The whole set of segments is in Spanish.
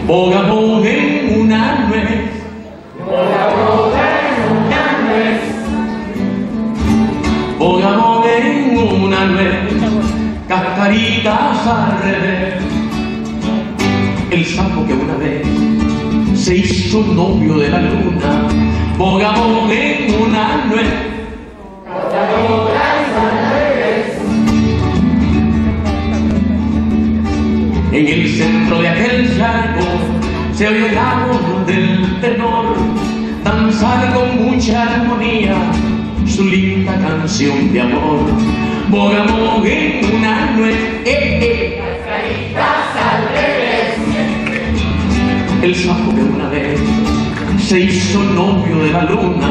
boga boga en una nuez, boga boga en una nuez, boga boga en una nuez, cascaritas al revés. El sapo que una vez se hizo novio de la luna, boga boga en una nuez, boga boga en una nuez. En el centro de aquel charco se oye la voz del tenor danzar con mucha armonía su linda canción de amor. Boga boga en una nuez, Cascaritas al revés. el sapo que una vez se hizo novio de la luna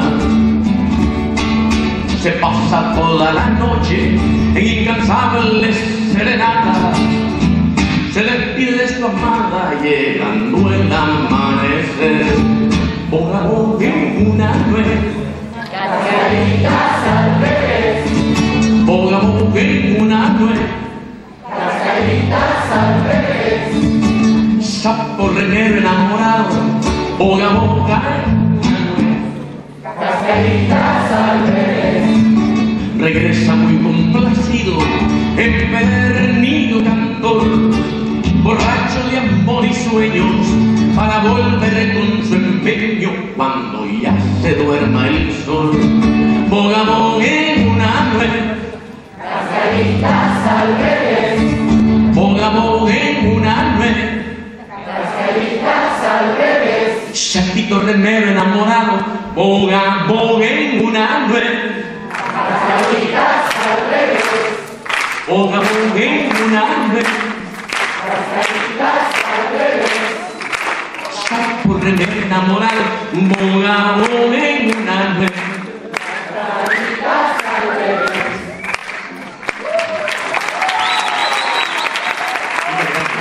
se pasa toda la noche en incansables serenatas, se despide de su amada llegando el amanecer. Boga boga en una nuez, Cascaritas al revés. boga boga en una nuez, Cascaritas al revés. sapo renero enamorado, boga boga en una nuez. Cascaritas al revés. Regresa muy complacido, empedernido cantor, borracho de amor y sueños, para volver con su empeño cuando ya se duerma el sol. Boga boga en una nuez, Cascaritas al revés. boga boga en una nuez, Cascaritas al revés. sapito renero enamorado, boga boga en una nuez, Cascaritas al revés. boga boga en una nuez, Cascaritas al revés. sapo renero enamorado, boga boga en